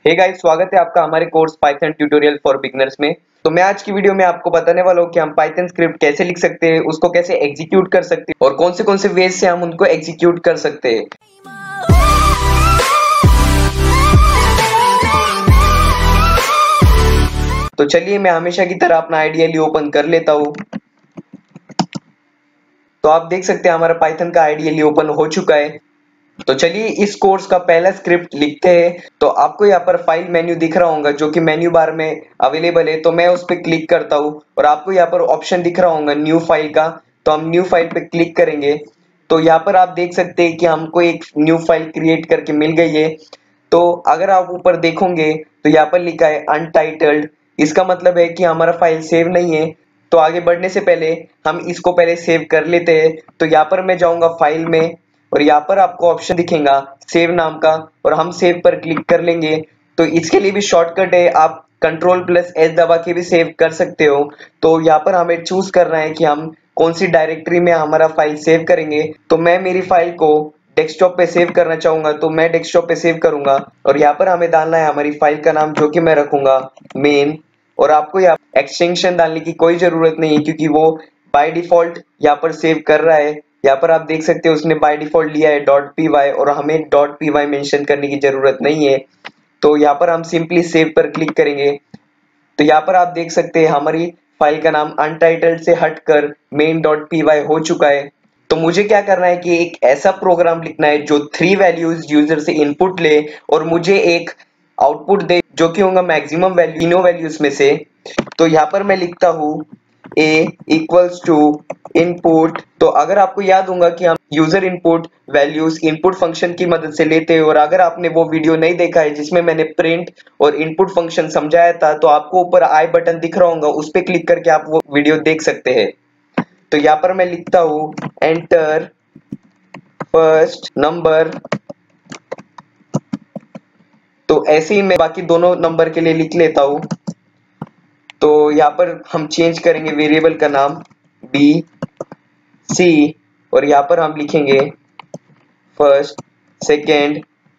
Hey guys, स्वागत है आपका हमारे course Python tutorial for beginners में। तो मैं आज की वीडियो में आपको बताने वाला हूँ कि हम पाइथन स्क्रिप्ट कैसे लिख सकते हैं, उसको कैसे एग्जीक्यूट कर सकते हैं और कौन से वेज से हम उनको एग्जीक्यूट कर सकते हैं। तो चलिए मैं हमेशा की तरह अपना आइडियली ओपन कर लेता हूँ। तो आप देख सकते हैं हमारा पाइथन का आइडियली ओपन हो चुका है। तो चलिए इस कोर्स का पहला स्क्रिप्ट लिखते हैं। तो आपको यहाँ पर फाइल मेन्यू दिख रहा होगा जो कि मेन्यू बार में अवेलेबल है। तो मैं उस पर क्लिक करता हूँ और आपको यहाँ पर ऑप्शन दिख रहा होगा न्यू फाइल का। तो हम न्यू फाइल पे क्लिक करेंगे। तो यहाँ पर आप देख सकते हैं कि हमको एक न्यू फाइल क्रिएट करके मिल गई है। तो अगर आप ऊपर देखोगे तो यहाँ पर लिखा है अनटाइटल्ड। इसका मतलब है कि हमारा फाइल सेव नहीं है। तो आगे बढ़ने से पहले हम इसको पहले सेव कर लेते हैं। तो यहाँ पर मैं जाऊंगा फाइल में और यहाँ पर आपको ऑप्शन दिखेगा सेव नाम का और हम सेव पर क्लिक कर लेंगे। तो इसके लिए भी शॉर्टकट है, आप Ctrl+S दबा के भी सेव कर सकते हो। तो यहाँ पर हमें चूज करना है कि हम कौन सी डायरेक्टरी में हमारा फाइल सेव करेंगे। तो मैं मेरी फाइल को डेस्कटॉप पे सेव करना चाहूंगा तो मैं डेस्कटॉप पे सेव करूंगा और यहाँ पर हमें डालना है हमारी फाइल का नाम जो कि मैं रखूंगा मेन। और आपको यहाँ एक्सटेंशन डालने की कोई जरूरत नहीं है क्योंकि वो बाय डिफॉल्ट यहाँ पर सेव कर रहा है। यहाँ पर आप देख सकते हो उसने बाय डिफॉल्ट लिया है .py और हमें .py मेंशन करने की जरूरत नहीं है। तो यहाँ पर हम सिंपली सेव पर क्लिक करेंगे। तो यहाँ पर आप देख सकते हैं हमारी फाइल का नाम अनटाइटल्ड से हटकर main.py हो चुका है। तो मुझे क्या करना है कि एक ऐसा प्रोग्राम लिखना है जो 3 वैल्यूज यूजर से इनपुट ले और मुझे एक आउटपुट दे जो कि होगा मैक्सिमम वैल्यू तीनों वैल्यूज में से। तो यहाँ पर मैं लिखता हूँ a इक्वल्स टू इनपुट। तो अगर आपको याद होगा कि हम user input values input function की मदद से लेते हैं और अगर आपने वो वीडियो नहीं देखा है जिसमें मैंने प्रिंट और इनपुट फंक्शन समझाया था तो आपको ऊपर आई बटन दिख रहा होगा, उस पर क्लिक करके आप वो वीडियो देख सकते हैं। तो यहाँ पर मैं लिखता हूँ एंटर फर्स्ट नंबर। तो ऐसे ही मैं बाकी दोनों नंबर के लिए लिख लेता हूँ। तो यहाँ पर हम चेंज करेंगे वेरिएबल का नाम बी सी और यहाँ पर हम लिखेंगे फर्स्ट सेकेंड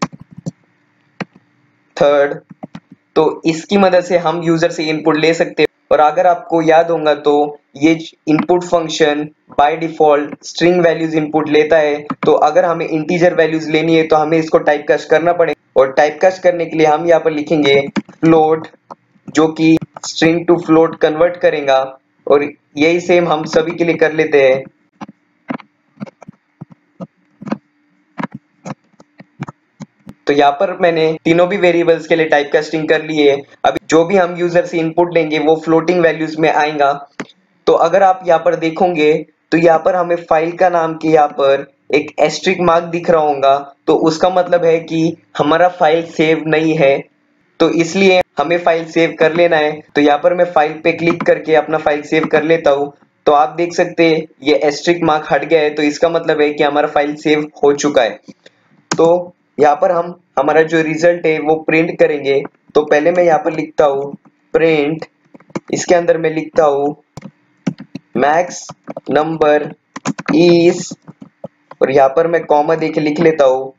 थर्ड। तो इसकी मदद से हम यूजर से इनपुट ले सकते हैं। और अगर आपको याद होगा तो ये input function by default string values input लेता है। तो अगर हमें इंटीजर वैल्यूज लेनी है तो हमें इसको टाइपकास्ट करना पड़ेगा और टाइपकास्ट करने के लिए हम यहाँ पर लिखेंगे फ्लोट जो कि स्ट्रिंग टू फ्लोट कन्वर्ट करेगा। और यही सेम हम सभी के लिए कर लेते हैं। तो यहाँ पर मैंने तीनों भी वेरिएबल्स के लिए टाइपकास्टिंग कर ली है। अभी जो भी हम यूजर से इनपुट लेंगे वो फ्लोटिंग वैल्यूज में आएगा। तो अगर आप यहाँ पर देखोगे तो यहाँ पर हमें फाइल का नाम के यहाँ पर एक एस्ट्रिक मार्क दिख रहा होगा। तो उसका मतलब है कि हमारा फाइल सेव नहीं है। तो इसलिए हमें फाइल सेव कर लेना है। तो यहाँ पर मैं फाइल पे क्लिक करके अपना फाइल सेव कर लेता हूँ। तो आप देख सकते हैं ये एस्ट्रिक मार्क हट गया है। तो इसका मतलब है कि हमारा फाइल सेव हो चुका है। तो यहाँ पर हम हमारा जो रिजल्ट है वो प्रिंट करेंगे। तो पहले मैं यहाँ पर लिखता हूँ प्रिंट, इसके अंदर मैं लिखता हूँ मैक्स नंबर इज और यहाँ पर मैं कॉमा देके लिख लेता हूँ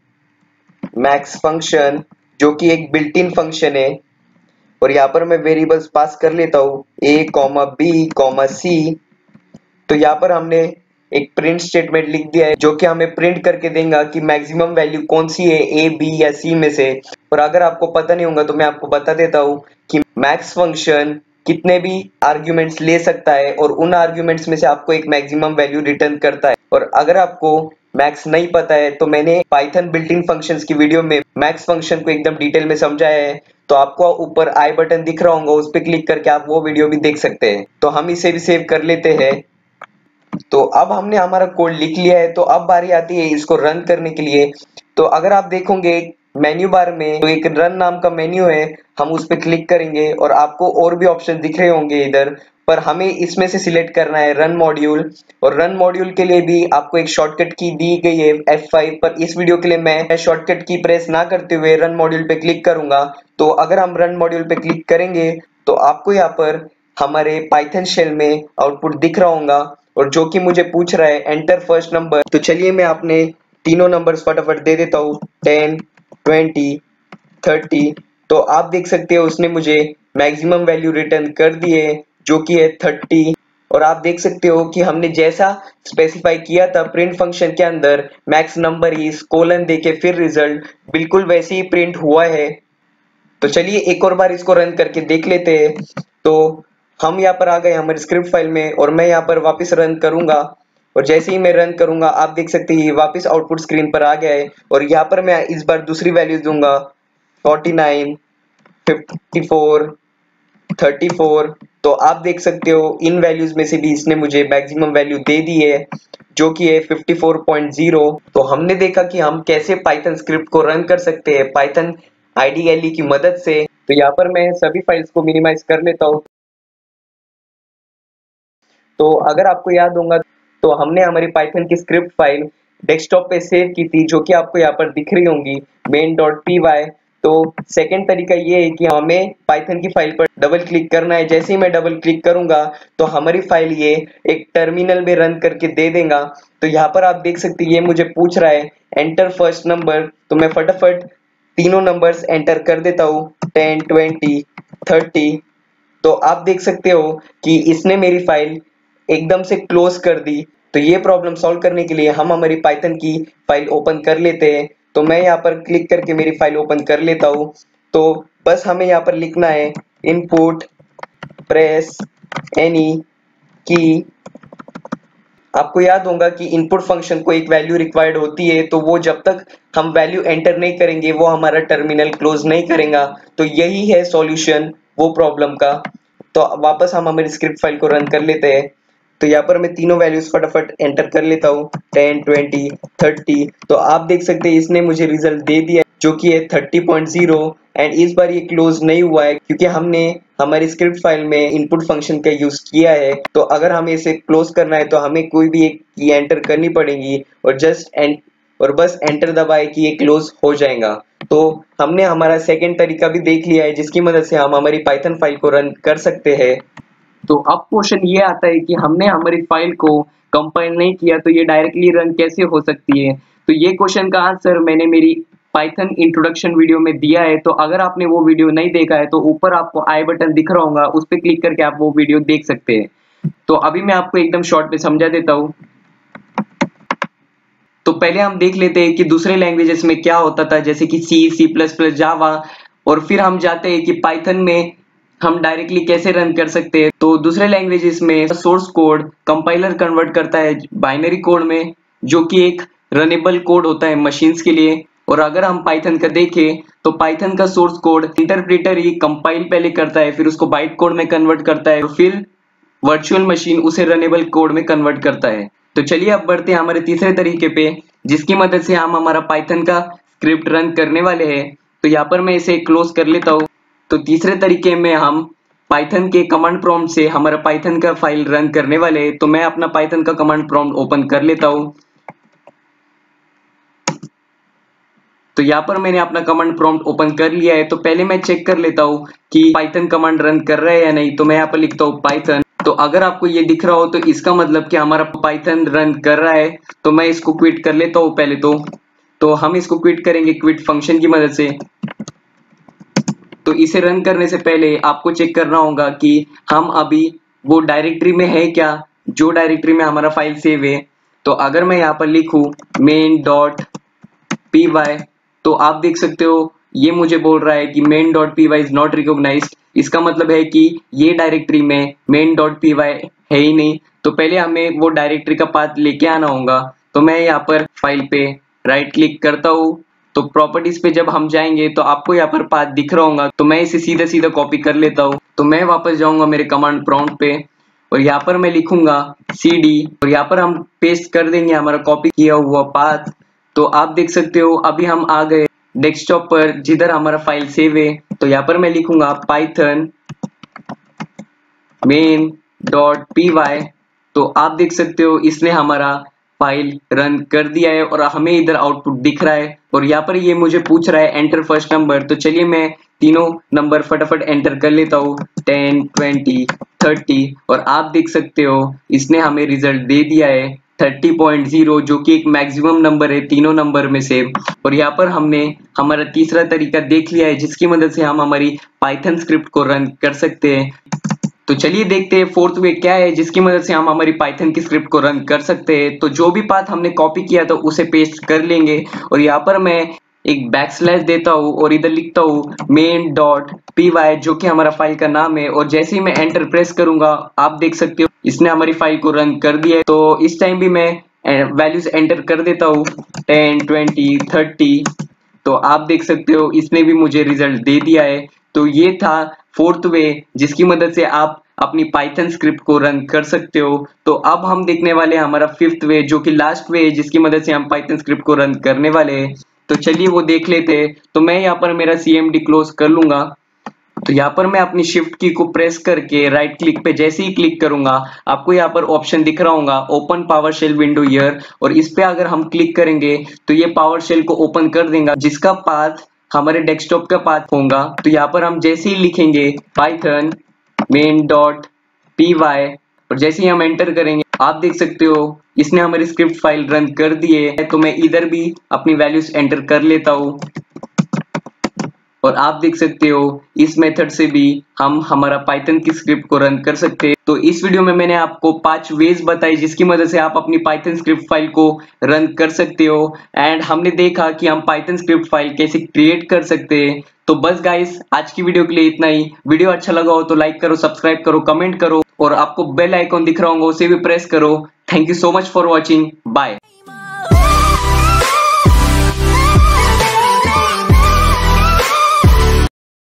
मैक्स फंक्शन जो कि एक बिल्ट इन फंक्शन है। और यहाँ पर मैं वेरिएबल्स पास कर लेता हूँ a, b, c। तो यहाँ पर हमने एक प्रिंट स्टेटमेंट लिख दिया है जो कि हमें प्रिंट करके देगा कि मैक्सिमम वैल्यू कौन सी है a, b या c में से। और अगर आपको पता नहीं होगा तो मैं आपको बता देता हूँ कि मैक्स फंक्शन कितने भी आर्ग्यूमेंट्स ले सकता है और उन आर्ग्यूमेंट्स में से आपको एक मैक्सिमम वैल्यू रिटर्न करता है। और अगर आपको मैक्स नहीं पता है तो मैंने पाइथन बिल्ट इन फंक्शंस की वीडियो में मैक्स फंक्शन को एकदम डिटेल में समझाया है। तो आपको ऊपर आई बटन दिख रहा होगा, उस पर क्लिक करके आप वो वीडियो भी देख सकते हैं। तो हम इसे भी सेव कर लेते हैं। तो अब हमने हमारा कोड लिख लिया है। तो अब बारी आती है इसको रन करने के लिए। तो अगर आप देखोगे मेन्यू बार में तो एक रन नाम का मेन्यू है, हम उस पर क्लिक करेंगे और आपको और भी ऑप्शन दिख रहे होंगे इधर, पर हमें इसमें से सिलेक्ट करना है रन मॉड्यूल। और रन मॉड्यूल के लिए भी आपको एक शॉर्टकट की दी गई है F5, पर इस वीडियो के लिए मैं शॉर्टकट की प्रेस ना करते हुए रन मॉड्यूल पे क्लिक करूंगा। तो अगर हम रन मॉड्यूल पे क्लिक करेंगे तो आपको यहाँ पर हमारे पाइथन शेल में आउटपुट दिख रहा होगा और जो कि मुझे पूछ रहा है एंटर फर्स्ट नंबर। तो चलिए मैं अपने तीनों नंबर्स फटाफट दे देता हूँ 10, 20, 30 तो आप देख सकते हो उसने मुझे मैक्सिमम वैल्यू रिटर्न कर दी है जो कि है 30। और आप देख सकते हो कि हमने जैसा स्पेसिफाई किया था प्रिंट फंक्शन के अंदर मैक्स नंबर इज कोलन देके फिर रिजल्ट बिल्कुल वैसे ही प्रिंट हुआ है। तो चलिए एक और बार इसको रन करके देख लेते हैं। तो हम यहाँ पर आ गए हमारी स्क्रिप्ट फाइल में और मैं यहाँ पर वापस रन करूंगा और जैसे ही मैं रन करूंगा आप देख सकते हैं वापस आउटपुट स्क्रीन पर आ गया है। और यहाँ पर मैं इस बार दूसरी वैल्यूज दूंगा 49, 54, 34। तो आप देख सकते हो इन वैल्यूज में से भी इसने मुझे मैक्सिमम वैल्यू दे दी है जो कि है 54.0। तो हमने देखा कि हम कैसे पाइथन स्क्रिप्ट को रन कर सकते हैं पाइथन आईडीएलई की मदद से। तो यहाँ पर मैं सभी फाइल्स को मिनिमाइज कर लेता हूँ। तो अगर आपको याद होगा तो हमने हमारी पाइथन की स्क्रिप्ट फाइल डेस्कटॉप पे सेव की थी जो कि आपको यहाँ पर दिख रही होंगी main.py। तो सेकंड तरीका ये है कि हमें पाइथन की फाइल पर डबल क्लिक करना है। जैसे ही मैं डबल क्लिक करूंगा तो हमारी फाइल ये एक टर्मिनल में रन करके दे देगा। तो यहाँ पर आप देख सकते हैं ये मुझे पूछ रहा है एंटर फर्स्ट नंबर। तो मैं फटाफट तीनों नंबर्स एंटर कर देता हूँ 10, 20, 30। तो आप देख सकते हो कि इसने मेरी फाइल एकदम से क्लोज कर दी। तो ये प्रॉब्लम सॉल्व करने के लिए हम हमारी पाइथन की फाइल ओपन कर लेते हैं। तो मैं यहाँ पर क्लिक करके मेरी फाइल ओपन कर लेता हूँ। तो बस हमें यहाँ पर लिखना है इनपुट प्रेस एनी की। आपको याद होगा कि इनपुट फंक्शन को एक वैल्यू रिक्वायर्ड होती है तो वो जब तक हम वैल्यू एंटर नहीं करेंगे वो हमारा टर्मिनल क्लोज नहीं करेगा। तो यही है सॉल्यूशन वो प्रॉब्लम का। तो वापस हम हमारी स्क्रिप्ट फाइल को रन कर लेते हैं। तो यहाँ पर मैं तीनों वैल्यूज फटाफट एंटर कर लेता हूँ 10, 20, 30। तो आप देख सकते हैं इसने मुझे रिजल्ट दे दिया जो कि है 30.0। एंड इस बार ये क्लोज नहीं हुआ है क्योंकि हमने हमारी स्क्रिप्ट फाइल में इनपुट फंक्शन का यूज किया है। तो अगर हमें इसे क्लोज करना है तो हमें कोई भी एक की एंटर करनी पड़ेगी और बस एंटर दबाए कि ये क्लोज हो जाएगा। तो हमने हमारा सेकंड तरीका भी देख लिया है जिसकी मदद से हम हमारी पाइथन फाइल को रन कर सकते हैं। तो अब क्वेश्चन ये आता है कि हमने हमारी फाइल को कंपाइल नहीं किया तो ये डायरेक्टली रन कैसे हो सकती है। तो ये क्वेश्चन का आंसर मैंने मेरी पाइथन इंट्रोडक्शन वीडियो में दिया है। तो अगर आपने वो वीडियो नहीं देखा है तो ऊपर आपको आई बटन दिख रहा होगा उस पर क्लिक करके आप वो वीडियो देख सकते हैं। तो अभी मैं आपको एकदम शॉर्ट में समझा देता हूँ। तो पहले हम देख लेते हैं कि दूसरे लैंग्वेजेस में क्या होता था जैसे कि सी, सी प्लस प्लस, जावा। और फिर हम जाते हैं कि पाइथन में हम डायरेक्टली कैसे रन कर सकते हैं। तो दूसरे लैंग्वेजेस में सोर्स कोड कंपाइलर कन्वर्ट करता है बाइनरी कोड में जो कि एक रनेबल कोड होता है मशीन्स के लिए। और अगर हम पाइथन का देखें तो पाइथन का सोर्स कोड इंटरप्रेटर ही कंपाइल पहले करता है फिर उसको बाइट कोड में कन्वर्ट करता है और फिर वर्चुअल मशीन उसे रनेबल कोड में कन्वर्ट करता है। तो चलिए अब बढ़ते हैं हमारे तीसरे तरीके पे जिसकी मदद से हम हमारा पाइथन का स्क्रिप्ट रन करने वाले हैं। तो यहाँ पर मैं इसे क्लोज कर लेता हूँ। तो तीसरे तरीके में हम पाइथन के कमांड प्रॉम्प्ट से हमारा पाइथन का फाइल रन करने वाले हैं। तो मैं अपना पाइथन का कमांड प्रॉम्प्ट ओपन कर लेता हूँ। तो यहाँ पर मैंने अपना कमांड प्रॉम्प्ट ओपन कर लिया है। तो पहले मैं चेक कर लेता हूँ कि पाइथन कमांड रन कर रहा है या नहीं। तो मैं यहाँ पर लिखता हूँ पाइथन। तो अगर आपको ये दिख रहा हो तो इसका मतलब कि हमारा पाइथन रन कर रहा है। तो मैं इसको क्विट कर लेता हूँ पहले तो हम इसको क्विट करेंगे क्विट फंक्शन की मदद से। तो इसे रन करने से पहले आपको चेक करना होगा कि हम अभी वो डायरेक्टरी में है क्या जो डायरेक्टरी में हमारा फाइल सेव है। तो अगर मैं यहाँ पर लिखूं main.py तो आप देख सकते हो ये मुझे बोल रहा है कि main.py इज नॉट रिकॉग्नाइज्ड। इसका मतलब है कि ये डायरेक्टरी में main.py है ही नहीं। तो पहले हमें वो डायरेक्टरी का पाथ लेके आना होगा। तो मैं यहाँ पर फाइल पे राइट क्लिक करता हूँ। तो प्रॉपर्टीज पे जब हम जाएंगे तो आपको यहाँ पर पाथ दिख रहा होगा। तो मैं इसे सीधा सीधा कॉपी कर लेता हूँ। तो मैं वापस जाऊंगा मेरे कमांड प्रॉम्प्ट पे और यहाँ पर मैं लिखूंगा cd और यहाँ पर हम पेस्ट कर देंगे हमारा कॉपी किया हुआ पाथ। तो आप देख सकते हो अभी हम आ गए डेस्कटॉप पर जिधर हमारा फाइल सेव है। तो यहाँ पर मैं लिखूंगा पाइथन main.py। तो आप देख सकते हो इसने हमारा फाइल रन कर दिया है और हमें इधर आउटपुट दिख रहा है। और यहाँ पर ये मुझे पूछ रहा है एंटर फर्स्ट नंबर। तो चलिए मैं तीनों नंबर फटाफट एंटर कर लेता हूँ 10, 20, 30। और आप देख सकते हो इसने हमें रिजल्ट दे दिया है 30.0 जो कि एक मैक्सिमम नंबर है तीनों नंबर में से। और यहाँ पर हमने हमारा तीसरा तरीका देख लिया है जिसकी मदद से हम हमारी पाइथन स्क्रिप्ट को रन कर सकते हैं। तो चलिए देखते हैं फोर्थ वे क्या है जिसकी मदद से हम हमारी पाइथन की स्क्रिप्ट को रन कर सकते हैं। तो जो भी पाथ हमने कॉपी किया था उसे पेस्ट कर लेंगे और यहाँ पर मैं एक बैकस्लैश देता हूँ और इधर लिखता हूँ main.py जो कि हमारा फाइल का नाम है। और जैसे ही मैं एंटर प्रेस करूंगा आप देख सकते हो इसने हमारी फाइल को रन कर दिया है। तो इस टाइम भी मैं वैल्यूज एंटर कर देता हूँ 10, 20, 30। तो आप देख सकते हो इसने भी मुझे रिजल्ट दे दिया है। तो ये था फोर्थ वे जिसकी मदद से आप अपनी पाइथन स्क्रिप्ट को रन कर सकते हो। तो अब हम देखने वाले हैं हमारा फिफ्थ वे जो कि लास्ट वे है जिसकी मदद से हम पाइथन स्क्रिप्ट को रन करने वाले हैं। तो चलिए वो देख लेते हैं। तो मैं यहाँ पर मेरा CMD क्लोज कर लूंगा। तो यहाँ पर मैं अपनी शिफ्ट की को प्रेस करके राइट क्लिक पे जैसे ही क्लिक करूंगा आपको यहाँ पर ऑप्शन दिख रहा होगा open powershell window here. और इस पे अगर हम क्लिक करेंगे तो ये पावर शेल को ओपन कर देगा जिसका पाथ हमारे डेस्कटॉप का पाथ होगा। तो यहाँ पर हम जैसे ही लिखेंगे पाइथन main.py और जैसे ही हम एंटर करेंगे आप देख सकते हो इसने हमारी स्क्रिप्ट फाइल रन कर दी है। तो मैं इधर भी अपनी वैल्यूज एंटर कर लेता हूँ और आप देख सकते हो इस मेथड से भी हम हमारा पाइथन की स्क्रिप्ट को रन कर सकते हैं। तो इस वीडियो में मैंने आपको 5 वेज बताई जिसकी मदद से आप अपनी पाइथन स्क्रिप्ट फाइल को रन कर सकते हो। एंड हमने देखा कि हम पाइथन स्क्रिप्ट फाइल कैसे क्रिएट कर सकते हैं। तो बस गाइस आज की वीडियो के लिए इतना ही। वीडियो अच्छा लगा हो तो लाइक करो, सब्सक्राइब करो, कमेंट करो और आपको बेल आइकॉन दिख रहा होगा उसे भी प्रेस करो। Thank you so much for watching. Bye.